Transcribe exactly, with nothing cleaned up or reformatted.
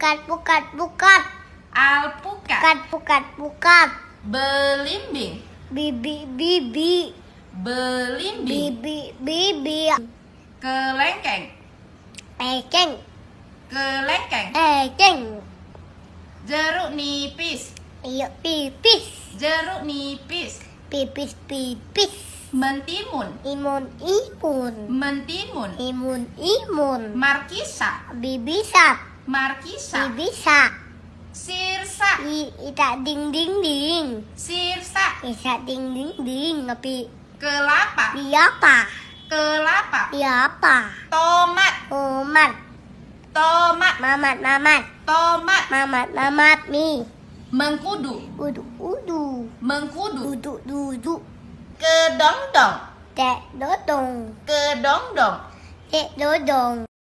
Pukat, pukat, pukat. Alpukat. Pukat, pukat, pukat. Belimbing. Bibi, bibi. Belimbing. Bibi, bibi. Kelengkeng. Ekeng, Kelengkeng. ekeng. Jeruk nipis. Iya, pipis. Jeruk nipis. Pipis, pipis. Mentimun. Imun, imun. Mentimun. Imun, imun. Markisa. Bibisa. Markisa. Bibisa. Sirsa. I, ita ding ding ding. Sirsa. Isa ding ding ding. Ngapi. Kelapa. Biapa. Kelapa. Biapa. Tomat. Umat. Tomat. Mamat, mamat. Tomat. Mamat, mamat. Mi. Mengkudu. Udu, udu. Mengkudu. Duduk, duduk. Kedongdong. Dek, dodong. Kedongdong. Dek, dodong.